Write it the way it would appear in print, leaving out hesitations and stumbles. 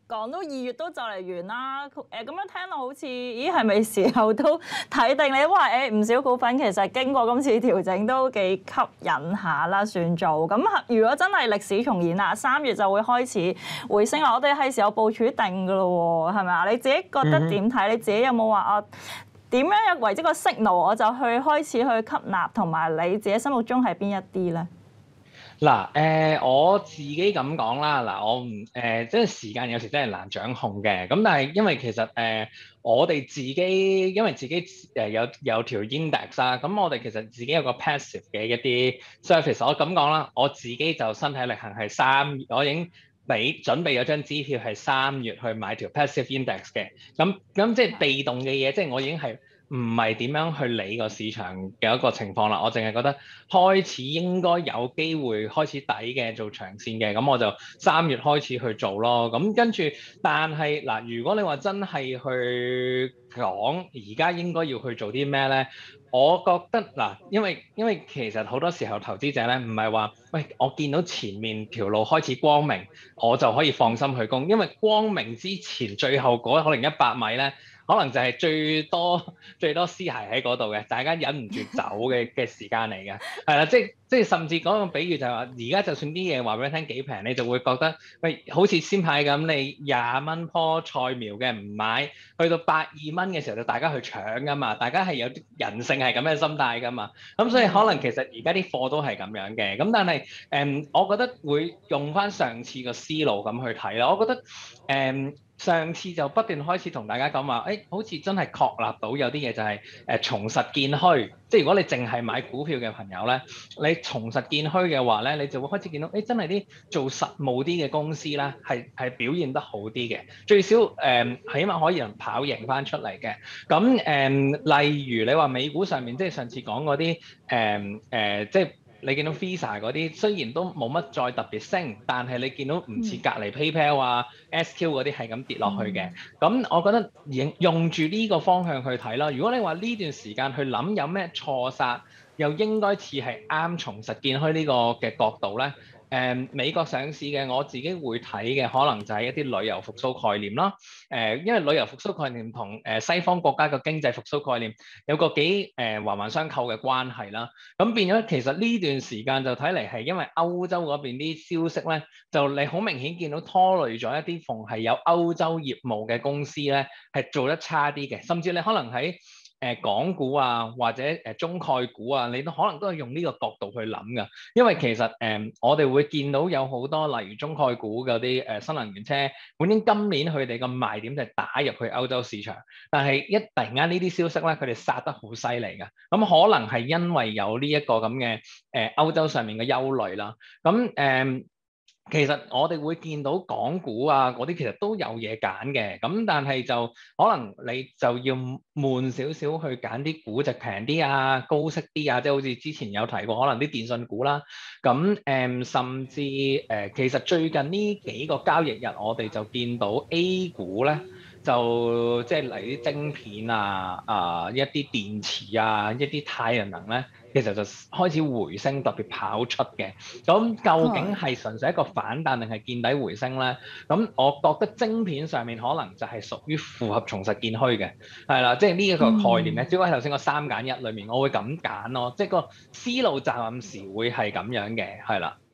講到2月都就嚟完啦，咁樣聽到好似，咦係咪時候都睇定你？因為唔少股份其實經過今次調整都幾吸引下啦，算做。咁如果真係歷史重演啦，3月就會開始回升啦，我哋係時候部署定㗎咯喎，係咪啊？你自己覺得點睇？你自己有冇話啊點樣為之個 signal 我就開始去吸納，同埋你自己心目中係邊一啲咧？ 嗱，我自己咁講啦，嗱，我唔即係時間有時真係難掌控嘅，咁但係因為其實我哋自己因為自己有條 index 啦，咁我哋其實自己有個 passive 嘅一啲 service，我咁講啦，我自己就身體力行係我已經準備咗張支票係3月去買條 passive index 嘅，咁即係被動嘅嘢，即係我已經係唔係點樣去理個市場嘅一個情況啦，我淨係覺得開始應該有機會開始抵嘅做長線嘅，咁我就3月開始去做咯。咁跟住，但係嗱，如果你話真係去講而家應該要去做啲咩咧？我覺得嗱，因為其實好多時候投資者咧唔係話，喂，我見到前面條路開始光明，我就可以放心去攻，因為光明之前最後嗰可能100米咧。可能就係最多屍骸喺嗰度嘅，大家忍唔住走嘅時間嚟嘅，係啦，即係甚至講個比喻就係話，而家就算啲嘢話俾你聽幾平，你就會覺得，喂，好似先排咁，你20蚊棵菜苗嘅唔買，去到120蚊嘅時候就大家去搶噶嘛，大家係有啲人性係咁嘅心態噶嘛，咁所以可能其實而家啲貨都係咁樣嘅，咁但係我覺得會用翻上次個思路咁去睇啦，我覺得上次就不斷開始同大家講話，好似真係確立到有啲嘢就係從實見虛，即係如果你淨係買股票嘅朋友咧，你從實見虛嘅話咧，你就會開始見到，真係啲做實務啲嘅公司咧，係表現得好啲嘅，最少起碼可以人跑贏翻出嚟嘅。咁例如你話美股上面，即係上次講嗰啲即係。你見到 Visa 嗰啲雖然都冇乜再特別升，但係你見到唔似隔離 PayPal 啊、SQ 嗰啲係咁跌落去嘅。咁我覺得用住呢個方向去睇啦。如果你話呢段時間去諗有咩錯殺，又應該似係啱從實見開呢個嘅角度咧。美國上市嘅我自己會睇嘅可能就係一啲旅遊復甦概念啦。因為旅遊復甦概念同西方國家嘅經濟復甦概念有個幾環環相扣嘅關係啦。咁變咗其實呢段時間就睇嚟係因為歐洲嗰邊啲消息咧，就你好明顯見到拖累咗一啲逢係有歐洲業務嘅公司咧，係做得差啲嘅，甚至你可能喺港股啊，或者中概股啊，你都可能都係用呢個角度去諗㗎，因為其實我哋會見到有好多例如中概股嗰啲新能源車，本應今年佢哋個賣點就係打入去歐洲市場，但係突然間呢啲消息咧，佢哋殺得好犀利㗎，咁可能係因為有呢一個咁嘅歐洲上面嘅憂慮啦，咁其實我哋會見到港股啊嗰啲其實都有嘢揀嘅，咁但係就可能你就要悶少少去揀啲估值平啲啊、高息啲啊，即係好似之前有提過，可能啲電信股啦，咁甚至其實最近呢幾個交易日我哋就見到 A 股咧。就即係嚟啲晶片啊、一啲電池啊、一啲太陽能咧，其實就開始回升，特別跑出嘅。咁究竟係純粹一個反彈定係見底回升咧？咁我覺得晶片上面可能就係屬於符合從實見虛嘅，係啦，即係呢一個概念咧。只不過喺頭先個3揀1裏面，我會咁揀咯，即係個思路暫時會係咁樣嘅，係啦。